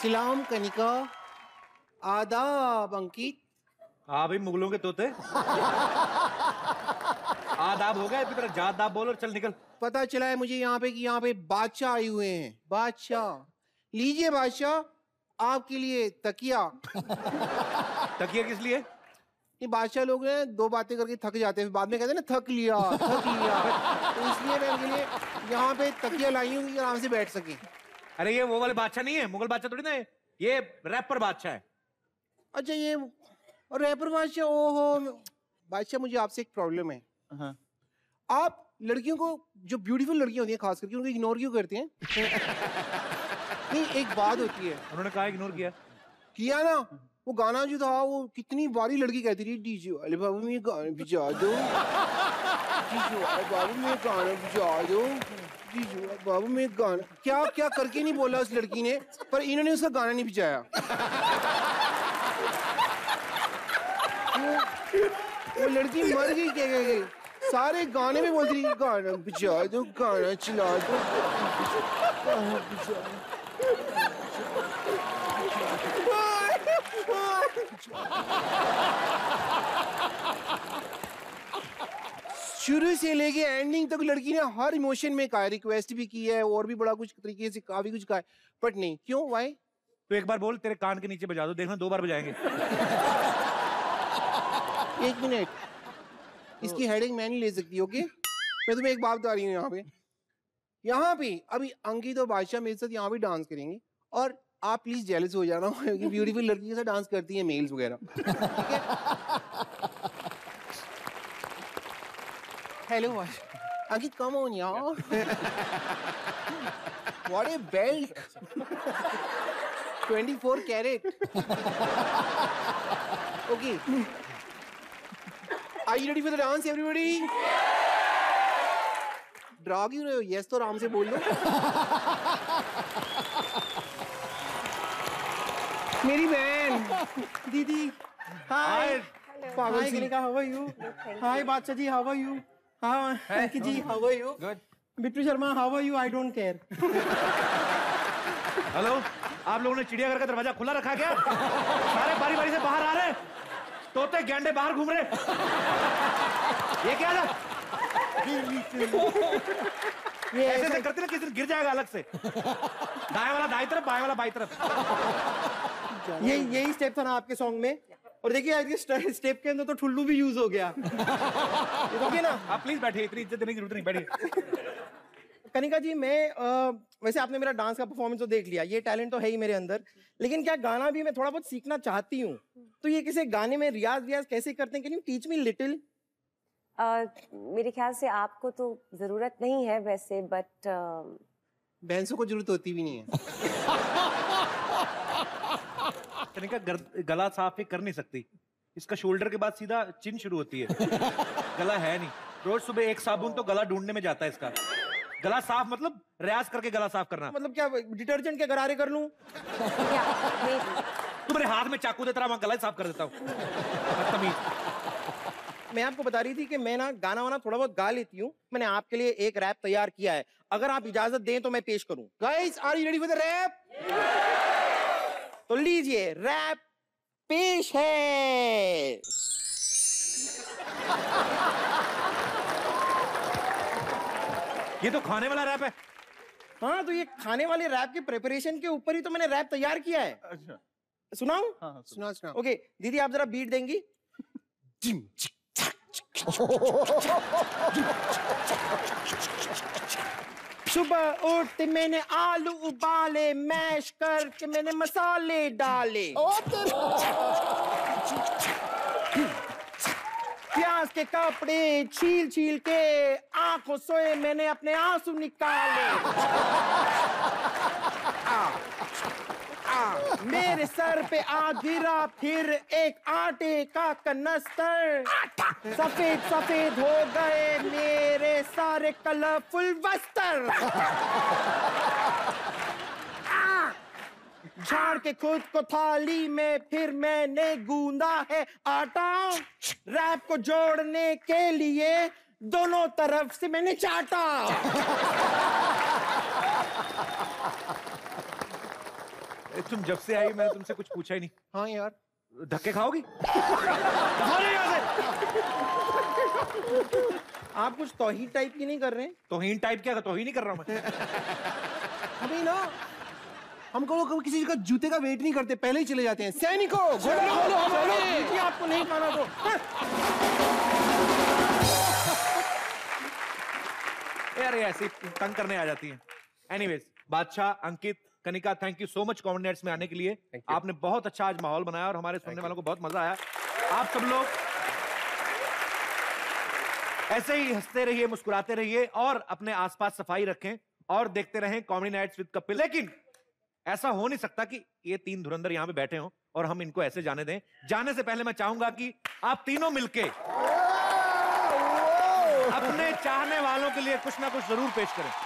सलाम कनिका, आदाब अंकित। हाँ भाई मुगलों के तोते। आदाब हो गया, इतनी तरह जादाब बोल और चल निकल। पता चला है मुझे यहाँ पे कि यहाँ पे बादशाह आए हुए हैं। बादशाह, लीजिए बादशाह, आपके लिए तकिया। तकिया किस लिए? ये बादशाह लोग हैं, दो बातें करके थक जाते हैं, बाद में कहते हैं ना थक लिया थक लिया। तो इसलिए मैं इनके लिए यहाँ पे तकिया लाई हूँ कि आराम से बैठ सके। अरे ये वो वाले बादशाह नहीं है, मुगल बादशाह थोड़ी ना है, ये रैपर बादशाह है। अच्छा ये रैपर बादशाह। ओहो बादशाह, मुझे आपसे एक प्रॉब्लम है। हाँ। आप लड़कियों को, जो ब्यूटीफुल लड़कियां होती हैं खास करके, उनको इग्नोर क्यों करते हैं? नहीं, एक बात होती है। उन्होंने कहा इग्नोर किया ना। वो गाना जो था, वो कितनी बारी लड़की कहती थी, डीजे वाले बाबू में गाना बजा दो, डीजे वाले बाबू में गाना बजा दो, डीजे वाले बाबू में गाना। क्या क्या करके नहीं बोला उस लड़की ने, पर इन्होंने उसका गाना नहीं बजाया। वो लड़की मर गई क्या गई, सारे गाने में बोलती रही गाना बजा दो, गाना चला दो, गाना बजा दो। शुरू से लेके एंडिंग तक लड़की ने हर इमोशन में कहा, रिक्वेस्ट भी की है और भी बड़ा कुछ तरीके से काफी कुछ कहा है, बट नहीं। क्यों? वाई? तो एक बार बोल, तेरे कान के नीचे बजा दो, देखना 2 बार बजाएंगे। 1 मिनट, इसकी हेडिंग मैं नहीं ले सकती। ओके, मैं तुम्हें एक बात बता रही हूँ। यहाँ पे अभी अंकित और बादशाह मेरे साथ यहाँ पे डांस करेंगे, और आप प्लीज जेलस हो जाना क्योंकि ब्यूटीफुल लड़की के साथ डांस करती हैं मेल्स वगैरह। ठीक है? हेलो अंकित, कम ऑन यार। What a belt, 24 carat. Okay, are you ready for the dance everybody? ड्रा क्यों रहे हो? यस तो आराम से बोल लो। मेरी बहन दीदी, hi. Hi Kanika, how are you? Hi Badshah ji, how are you? हाँ Ankit ji, how are you? Good. Bittu Sharma, how are you? I don't care. Hello, आप लोगों ने चिड़ियाघर का दरवाजा खुला रखा क्या? सारे बारी बारी से बाहर आ रहे हैं, तोते गैंडे बाहर घूम रहे। ये क्या था? ये ऐसे करते ना, किसी दिन गिर जाएगा अलग से। दाएं वाला दाएं तरफ, बाएं वाला बाएं तरफ। यही स्टेप था ना आपके सॉन्ग में? और देखिए आज के स्टेप के अंदर तो ठुल्लू भी यूज हो गया। देखिए ना। आप प्लीज बैठिए, इतनी इज्जत देने की जरूरत नहीं, बैठिए। कनिका जी, मैं वैसे आपने मेरा डांस का परफॉर्मेंस तो देख लिया, ये टैलेंट तो है ही मेरे अंदर, लेकिन क्या गाना भी मैं थोड़ा बहुत सीखना चाहती हूँ। तो ये किसी गाने में रियाज कैसे करते हैं? Can you teach me little? मेरे ख्याल से आपको तो जरूरत नहीं है वैसे, बट भैंसों को जरूरत होती भी नहीं है। कनिका गला साफ ही कर नहीं सकती, इसका शोल्डर के बाद सीधा चिन शुरू होती है। गला है नहीं, रोज सुबह एक साबुन तो गला ढूंढने में जाता है इसका। गला साफ मतलब रियाज करके गला साफ करना। मतलब क्या डिटर्जेंट के गरारे कर लूं? तू मेरे हाथ में चाकू दे, तेरा मैं गला साफ कर देता हूँ। मैं आपको बता रही थी कि मैं ना गाना वाना थोड़ा बहुत गा लेती हूँ। मैंने आपके लिए एक रैप तैयार किया है, अगर आप इजाजत दें तो मैं पेश करूं। Guys, are you ready for the rap? तो लीजिए, रैप पेश है। ये तो खाने वाला रैप है। हाँ, तो ये खाने वाले रैप के प्रिपरेशन के ऊपर ही तो मैंने रैप तैयार किया है। अच्छा, सुनाऊं? हाँ, सुना। ओके दीदी, आप जरा बीट देंगी? सुबह उठते मैंने आलू उबाले, मैश करके मैंने मसाले डाले, प्याज के कपड़े छील छील के आंखों सोए मैंने अपने आंसू निकाले। मेरे सर पे आ गिरा फिर एक आटे का कनस्तर, सफेद सफेद हो गए मेरे सारे कलरफुल वस्त्र। झाड़ के खुद को थाली में फिर मैंने गूंदा है आटा, रैप को जोड़ने के लिए दोनों तरफ से मैंने चाटा। तुम जब से आई मैंने तुमसे कुछ पूछा ही नहीं। हाँ यार, धक्के खाओगी? भागो यहाँ से। आप कुछ तौहीन टाइप की नहीं कर रहे हैं? तौहीन टाइप क्या? तौहीन नहीं कर रहा हूं मैं। अभी ना हम कभी किसी का जूते का वेट नहीं करते, पहले ही चले जाते हैं। सैनिकों चलो, आपको नहीं खाना तो। यार ये ऐसे तंग करने आ जाती हैं। Anyways, Badshah, Ankit, Kanika, thank you so much comedy nights में आने के लिए। आपने बहुत अच्छा आज माहौल बनाया और हमारे सुनने वालों को बहुत मजा आया। आप सब लोग ऐसे ही हंसते रहिए, मुस्कुराते रहिए और अपने आसपास सफाई रखें और देखते रहें कॉमेडी नाइट्स विद कपिल। लेकिन ऐसा हो नहीं सकता कि ये 3 धुरंधर यहां पे बैठे हों और हम इनको ऐसे जाने दें। जाने से पहले मैं चाहूंगा कि आप तीनों मिलके अपने चाहने वालों के लिए कुछ ना कुछ जरूर पेश करें।